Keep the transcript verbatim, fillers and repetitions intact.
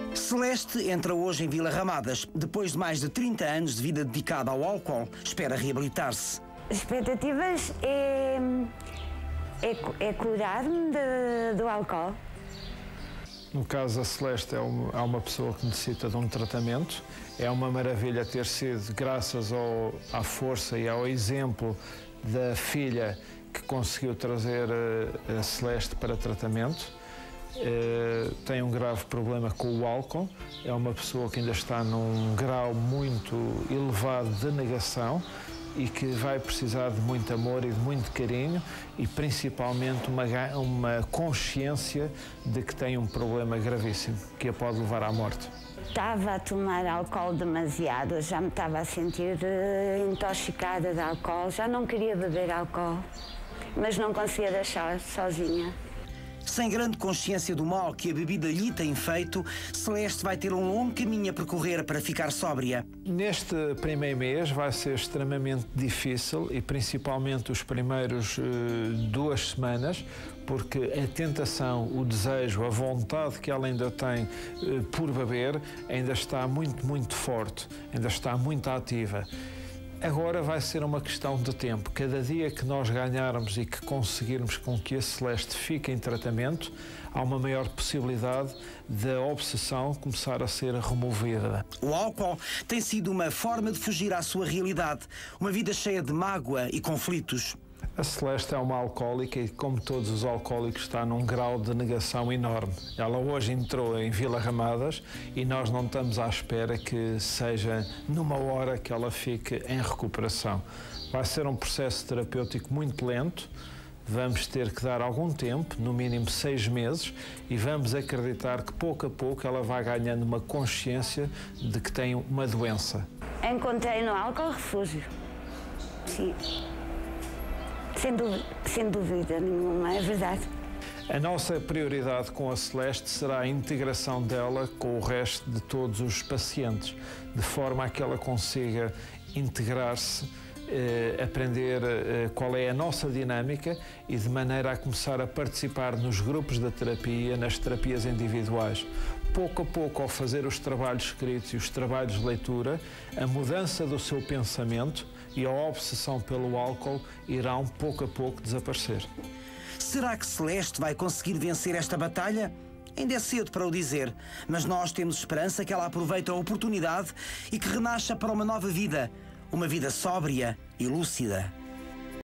Celeste entra hoje em Vila Ramadas. Depois de mais de trinta anos de vida dedicada ao álcool, espera reabilitar-se. As expectativas é, é, é curar-me do álcool. No caso da Celeste, é uma, é uma pessoa que necessita de um tratamento. É uma maravilha ter sido, graças ao, à força e ao exemplo da filha, que conseguiu trazer a, a Celeste para tratamento. Uh, tem um grave problema com o álcool, é uma pessoa que ainda está num grau muito elevado de negação e que vai precisar de muito amor e de muito carinho e principalmente uma, uma consciência de que tem um problema gravíssimo, que a pode levar à morte. Estava a tomar álcool demasiado, já me estava a sentir uh, intoxicada de álcool, já não queria beber álcool, mas não conseguia deixar sozinha. Sem grande consciência do mal que a bebida lhe tem feito, Celeste vai ter um longo caminho a percorrer para ficar sóbria. Neste primeiro mês vai ser extremamente difícil e principalmente os primeiros uh, duas semanas, porque a tentação, o desejo, a vontade que ela ainda tem uh, por beber ainda está muito, muito forte, ainda está muito ativa. Agora vai ser uma questão de tempo. Cada dia que nós ganharmos e que conseguirmos com que a Celeste fique em tratamento, há uma maior possibilidade da obsessão começar a ser removida. O álcool tem sido uma forma de fugir à sua realidade, uma vida cheia de mágoa e conflitos. A Celeste é uma alcoólica e, como todos os alcoólicos, está num grau de negação enorme. Ela hoje entrou em Vila Ramadas e nós não estamos à espera que seja numa hora que ela fique em recuperação. Vai ser um processo terapêutico muito lento, vamos ter que dar algum tempo, no mínimo seis meses, e vamos acreditar que pouco a pouco ela vai ganhando uma consciência de que tem uma doença. Encontrei no álcool refúgio, sim. Sem dúvida, sem dúvida nenhuma, é verdade. A nossa prioridade com a Celeste será a integração dela com o resto de todos os pacientes, de forma a que ela consiga integrar-se, eh, aprender eh, qual é a nossa dinâmica e de maneira a começar a participar nos grupos da terapia, nas terapias individuais. Pouco a pouco, ao fazer os trabalhos escritos e os trabalhos de leitura, a mudança do seu pensamento e a obsessão pelo álcool irão pouco a pouco desaparecer. Será que Celeste vai conseguir vencer esta batalha? Ainda é cedo para o dizer, mas nós temos esperança que ela aproveite a oportunidade e que renasça para uma nova vida, uma vida sóbria e lúcida.